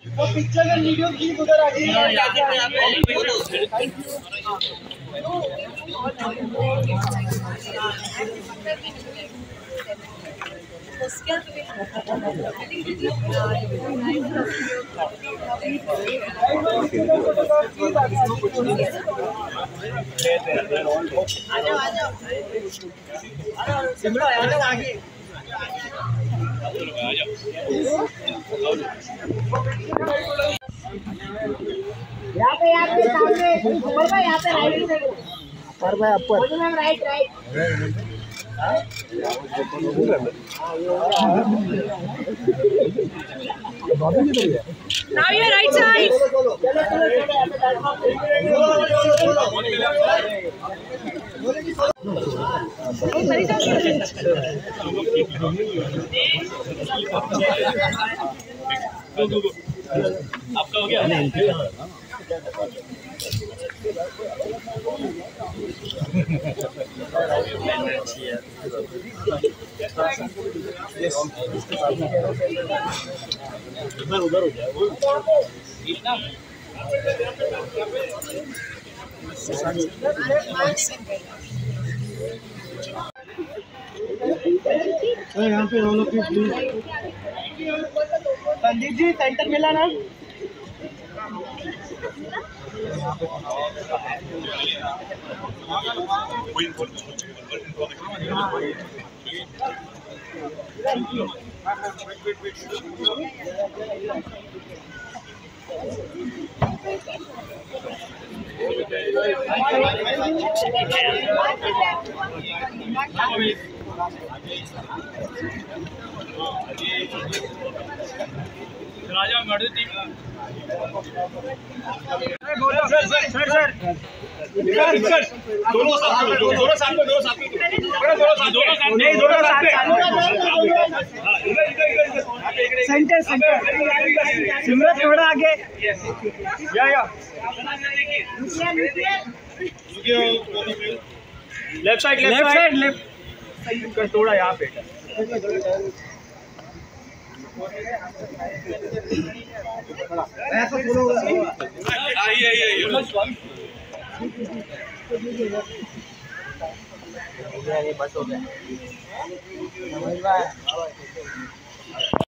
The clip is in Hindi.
वो पिक्चर का वीडियो प्लीज उधर आ जाइए। सिमरत आगे यहाँ पे सामने ऊपर भाई, यहाँ पे राइट साइड पर भाई upper ma'am right Now your right side. आपका हो गया? उधर हो जाए यहाँ पे रोलो प्लीज। संदीप जी सेंटर मिला ना? राजा मर्द टीम सर दोनों साथ में सेंटर सिमरत थोड़ा आगे या लेफ्ट साइड थोड़ा यहाँ पे ऐसा बोलो बस हो गया।